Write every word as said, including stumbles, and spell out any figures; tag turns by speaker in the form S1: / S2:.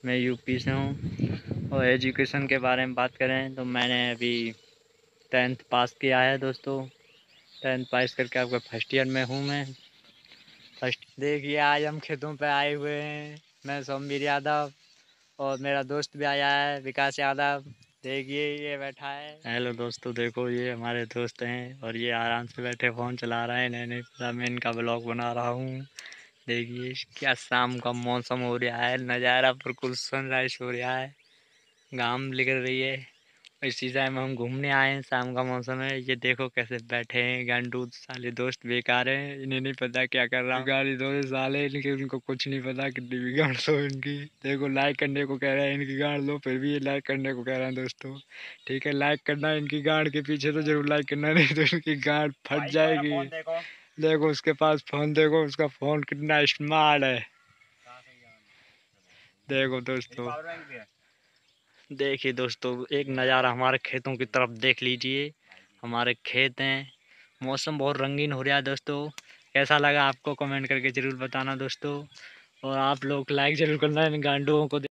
S1: मैं यूपी से हूँ। और एजुकेशन के बारे में बात करें तो मैंने अभी टेंथ पास किया है दोस्तों। टेंथ पास करके आपका फर्स्ट ईयर में हूँ मैं। फर्स्ट देखिए आज हम खेतों पे आए हुए हैं। मैं सोमवीर यादव और मेरा दोस्त भी आया है विकास यादव। देखिए ये बैठा है। हेलो दोस्तों, देखो ये हमारे दोस्त हैं और ये आराम से बैठे फ़ोन चला रहे हैं। नहीं नहीं पता, मैं इनका ब्लॉग बना रहा हूँ। देखिए क्या शाम का मौसम हो रहा है, नज़ारा बिल्कुल सनराइज हो रहा है, घाम निकल रही है। इसी टाइम हम घूमने आए हैं, शाम का मौसम है। ये देखो कैसे बैठे हैं गांडू साले दोस्त बेकार हैं, इन्हें नहीं पता क्या कर रहा हूँ। गाड़ी दोस्त साले इनके, उनको कुछ नहीं पता कितनी भी गाड़ लो इनकी। देखो लाइक करने को कह रहे हैं, इनकी गाड़ लो, फिर भी ये लाइक करने को कह रहे हैं दोस्तों। ठीक है, लाइक करना है इनकी गाड़ के पीछे तो जरूर लाइक करना, नहीं तो इनकी गाड़ फट जाएगी। देखो देखो उसके पास फोन, देखो उसका फोन कितना स्मार्ट है। देखो दोस्तों, देखिए दोस्तों एक नज़ारा हमारे खेतों की तरफ देख लीजिए। हमारे खेत हैं, मौसम बहुत रंगीन हो रहा है दोस्तों। कैसा लगा आपको कमेंट करके ज़रूर बताना दोस्तों। और आप लोग लाइक ज़रूर करना इन गांडुओं को।